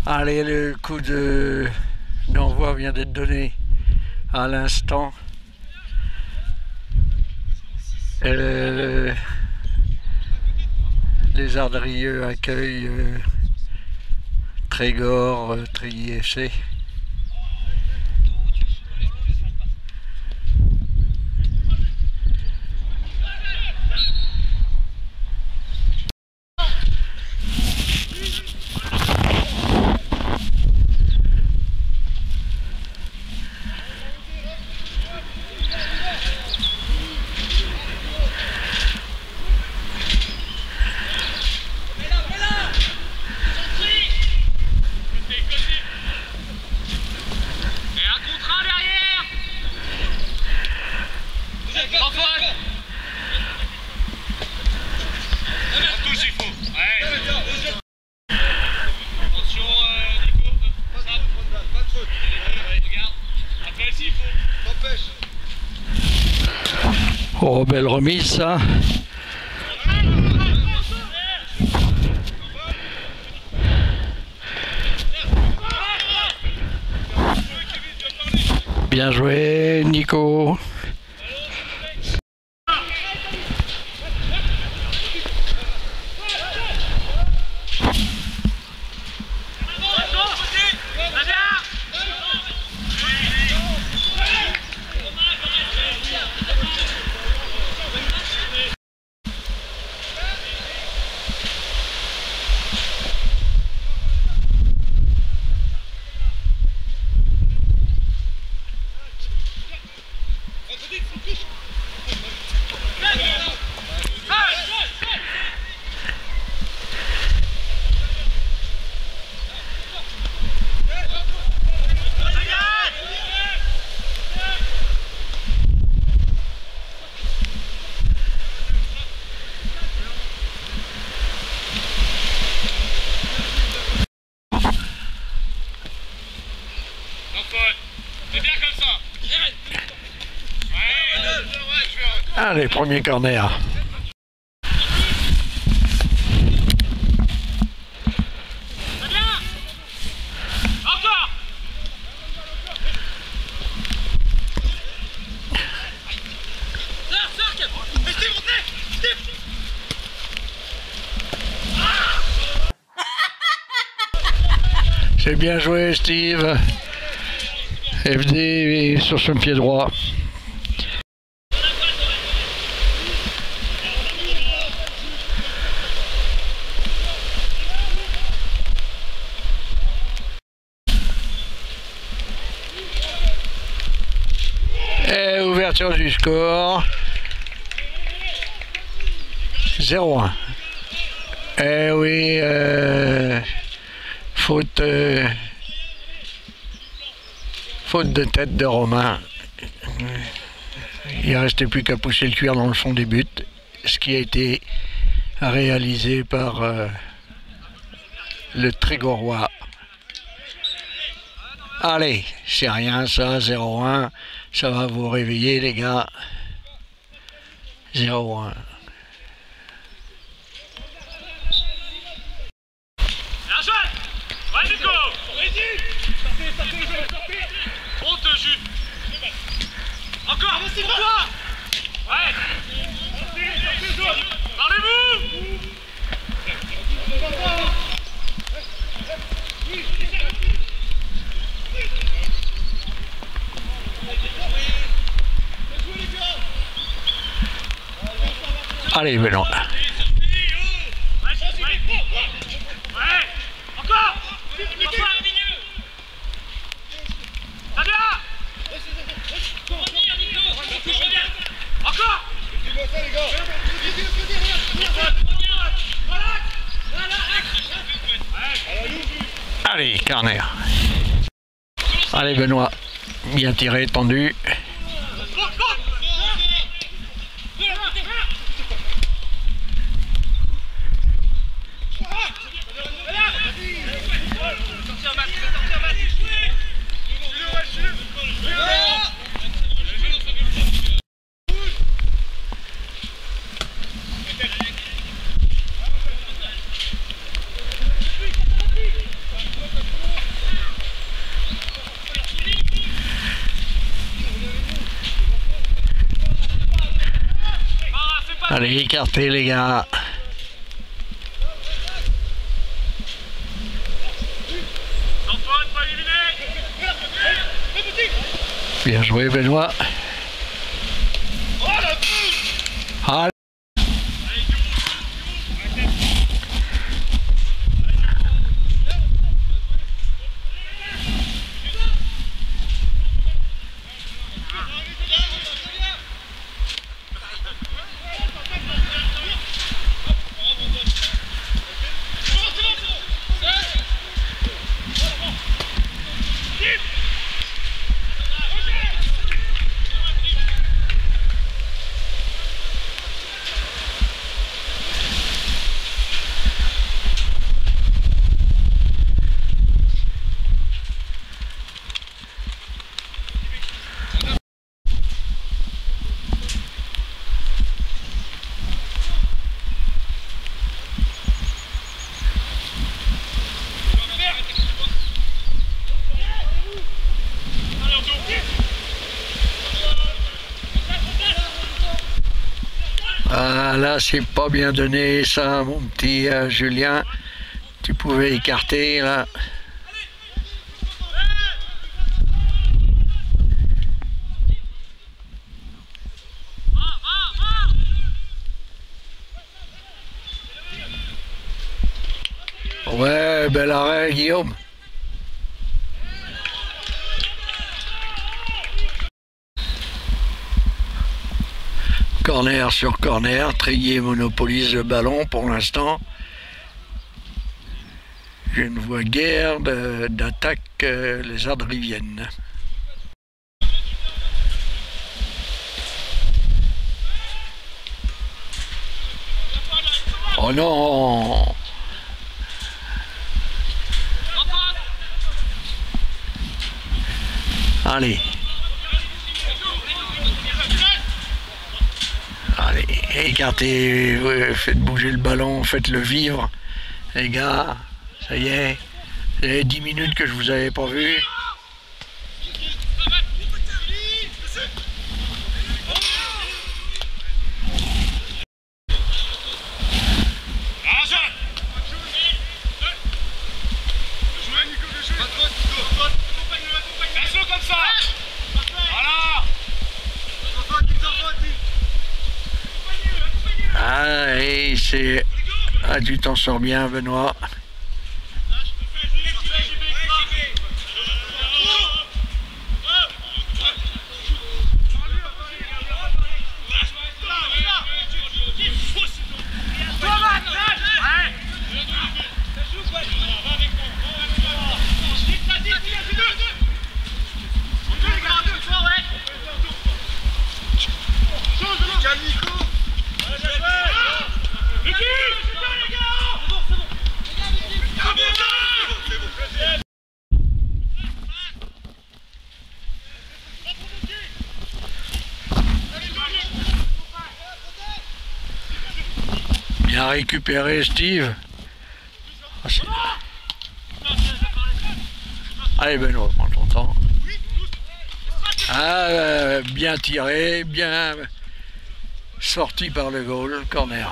Allez, le coup d'envoi vient d'être donné à l'instant. Les Ardrieux accueillent Trégor, Trilly FC. Oh, belle remise ça. Bien joué Nico. Allez, premier corner. C'est bien joué Steve. FD sur son pied droit. Et ouverture du score. 0-1. Eh oui, faute de tête de Romain. Il ne restait plus qu'à pousser le cuir dans le fond des buts, ce qui a été réalisé par le Trégorois. Allez, c'est rien ça, 0-1, ça va vous réveiller les gars. 0-1. Encore, c'est toi. Ouais. Parlez-vous. Allez, Benoît. Ouais. Encore. Encore. Allez, corner. Allez, Benoît. Bien tiré, tendu. Allez, écartez les gars. Antoine, pas éliminé. Bien joué Benoît. Oh la Ah. Ah, là, c'est pas bien donné ça, mon petit Julien. Tu pouvais écarter là. Ouais, bel arrêt, Guillaume. Corner sur corner, Tréguier monopolise le ballon pour l'instant. Je ne vois guère d'attaque les Ardriviennes. Oh non! Allez. Allez, écartez, faites bouger le ballon, faites-le vivre. Les gars, ça y est, ça fait 10 minutes que je vous avais pas vu. Ah, et c'est... Ah, tu t'en sors bien, Benoît. Bien récupéré, Steve. Allez, Benoît, prends ton temps. Ah, bien tiré, bien sorti par le goal, corner.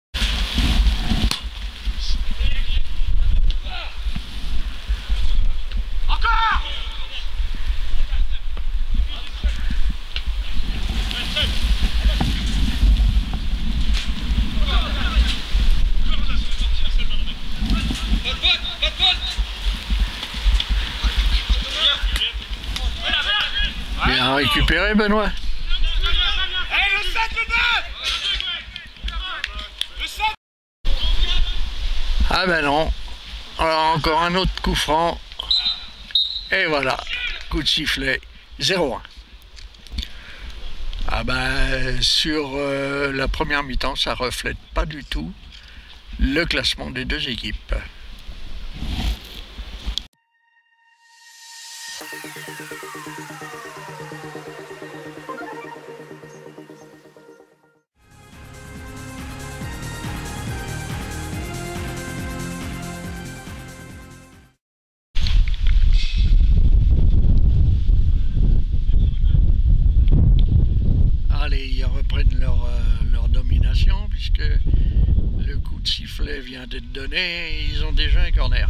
Bien récupéré, Benoît. Ah ben non. Alors encore un autre coup franc. Et voilà. Coup de sifflet. 0-1. Ah ben sur la première mi-temps, ça reflète pas du tout le classement des deux équipes. Allez, ils reprennent leur domination. égalisation puisque le coup de sifflet vient d'être donné et ils ont déjà un corner.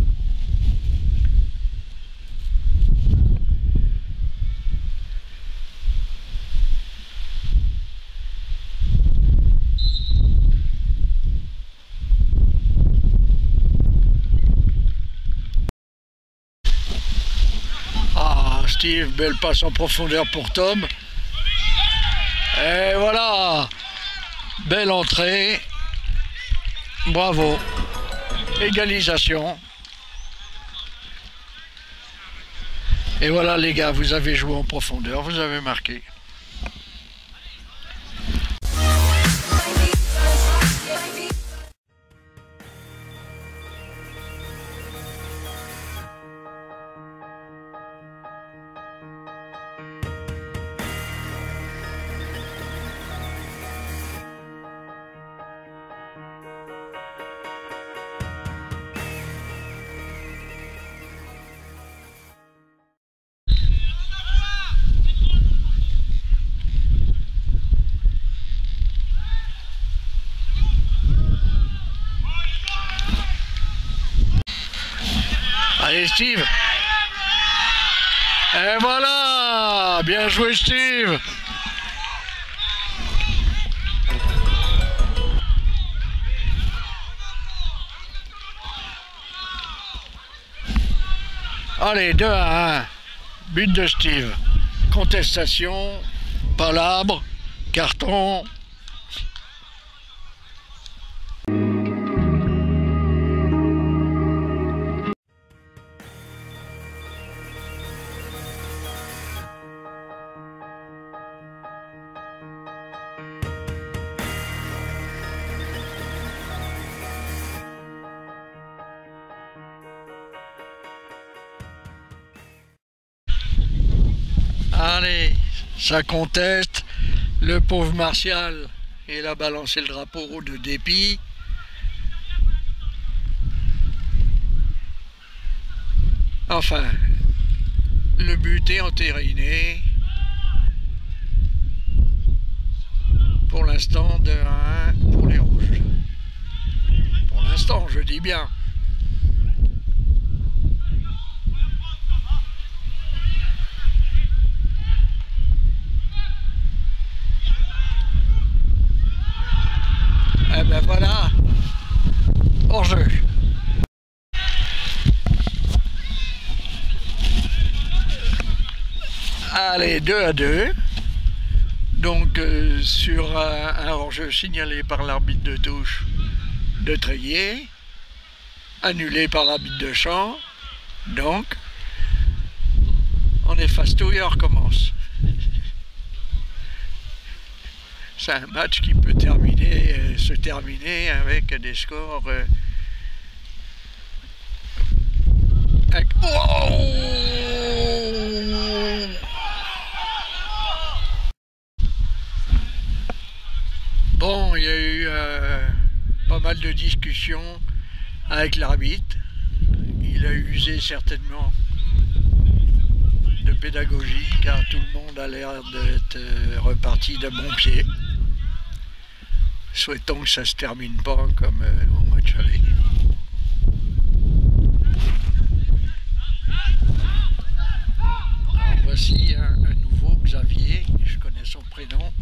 Ah, Steve, belle passe en profondeur pour Tom. Et voilà, belle entrée. Bravo. Égalisation. Et voilà les gars, vous avez joué en profondeur, vous avez marqué. Allez Steve. Et voilà, bien joué Steve. Allez, 2-1, but de Steve. Contestation, palabre, carton. Allez, ça conteste. Le pauvre Martial, il a balancé le drapeau de dépit. Enfin, le but est entériné. Pour l'instant, 2-1 pour les rouges. Pour l'instant, je dis bien. Eh ben voilà, hors-jeu. Allez, 2-2. Donc sur un hors-jeu signalé par l'arbitre de touche de Treillier, annulé par l'arbitre de champ. Donc, on efface tout et on recommence. C'est un match qui peut se terminer avec des scores Bon, il y a eu pas mal de discussions avec l'arbitre. Il a usé certainement de pédagogie car tout le monde a l'air d'être reparti de bon pied. Souhaitons que ça se termine pas comme au match aller. Alors voici un nouveau Xavier, je connais son prénom.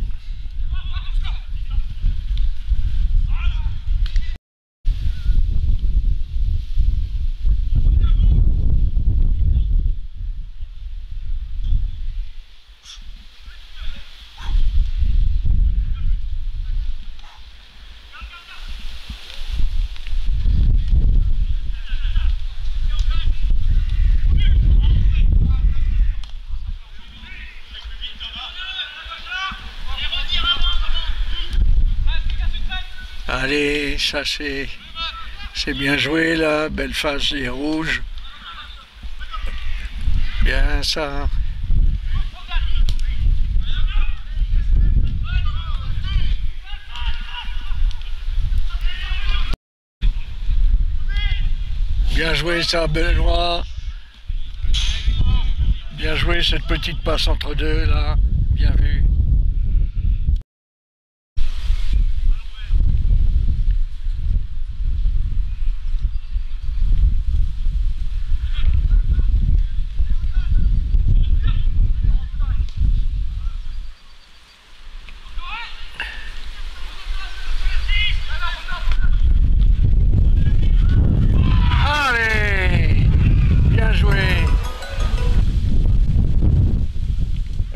Allez, ça c'est bien joué là, belle phase des rouges. Bien ça. Bien joué ça, Benoît. Bien joué cette petite passe entre deux là. Bien vu.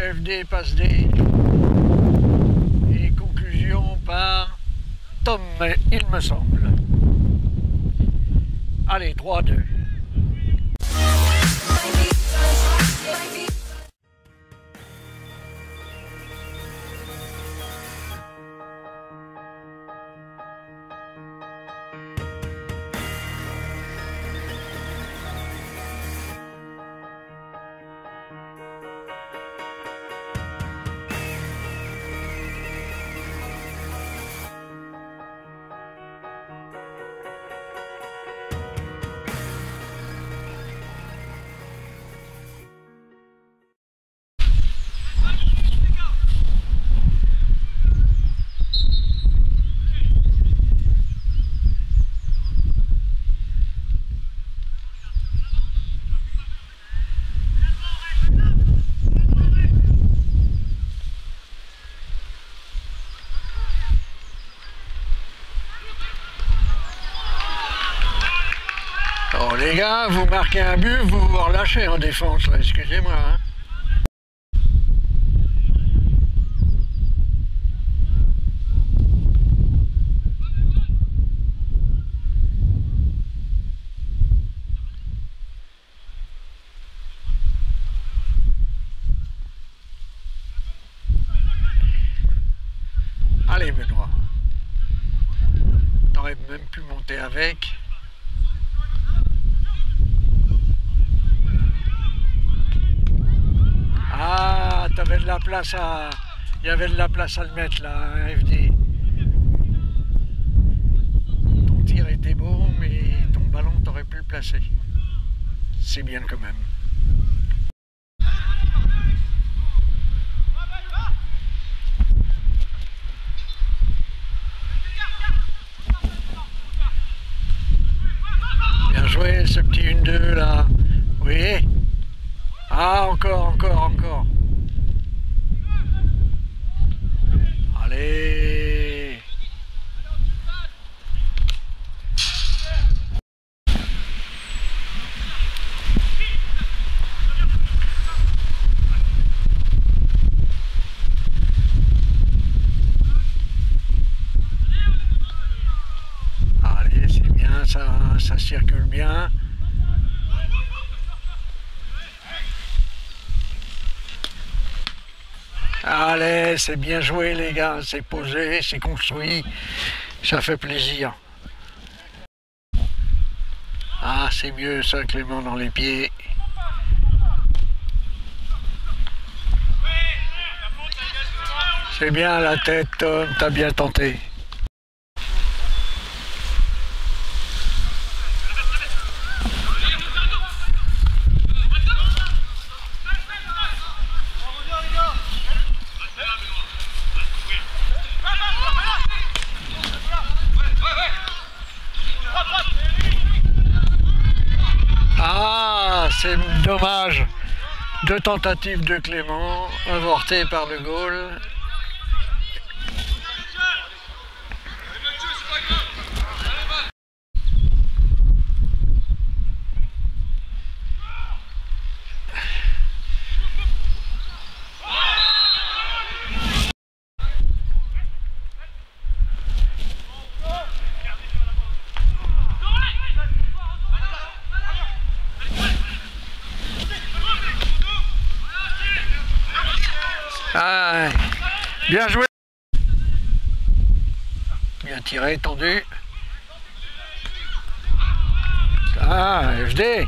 FD passe D. Et conclusion par Tom, il me semble. Allez, 3-2. Oh les gars, vous marquez un but, vous vous relâchez en défense, excusez-moi. Hein. Allez Benoît, t'aurais même pu monter avec. Ah, t'avais de la place à... Il y avait de la place à le mettre là, un FD. Ton tir était beau, mais ton ballon t'aurais pu le placer. C'est bien quand même. Bien joué ce petit 1-2 là. Oui. Ah, encore. Allez. Allez, c'est bien, ça circule bien. Allez, c'est bien joué les gars, c'est posé, c'est construit, ça fait plaisir. Ah, c'est mieux ça, Clément dans les pieds. C'est bien la tête, Tom, t'as bien tenté. Ah, c'est dommage. 2 tentatives de Clément, avortées par le goal. Ah, bien joué. Bien tiré, tendu. Ah, FD.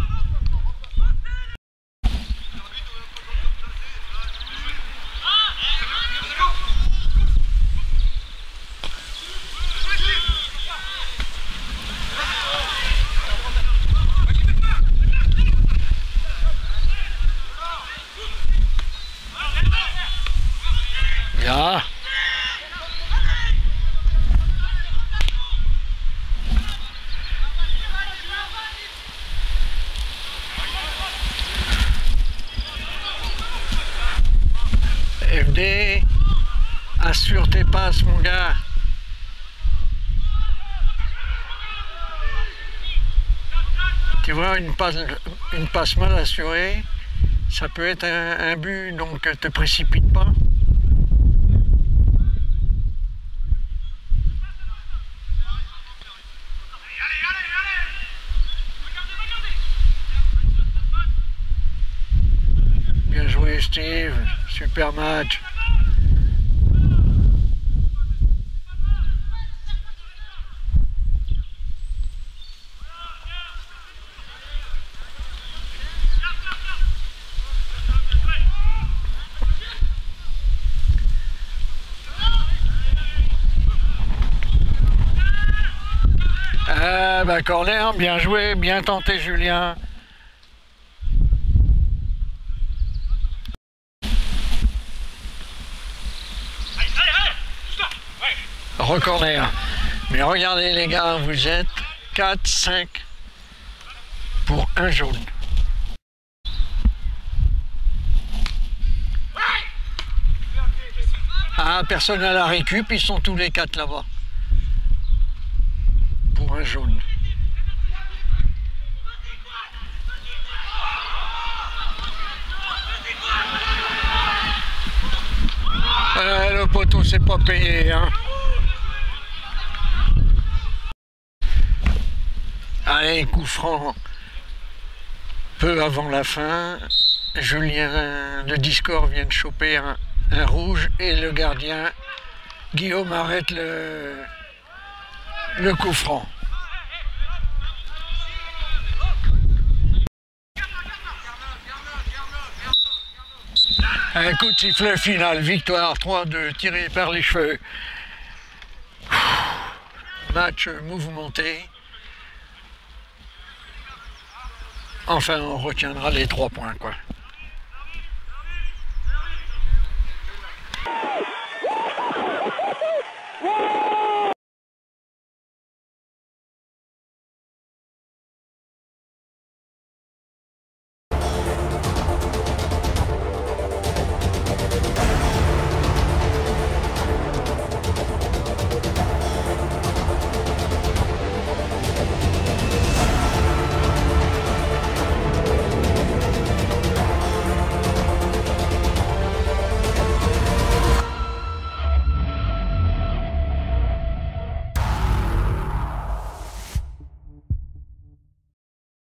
Bien. FD, assure tes passes mon gars. Tu vois, une passe mal assurée, Ça peut être un but, donc te précipite pas. Bien joué Steve, super match. Ah bah corner, bien joué, bien tenté Julien. Recorner. Mais regardez les gars, vous êtes 4, 5 pour un jaune. Ah, personne à la récup, ils sont tous les 4 là-bas. Pour un jaune. Le poteau c'est pas payé, hein. Allez, coup franc. Peu avant la fin, Julien de Discord vient de choper un rouge et le gardien Guillaume arrête le coup franc. Un coup de sifflet final, victoire 3-2 tiré par les cheveux. Match mouvementé. Enfin, on retiendra les 3 points, quoi.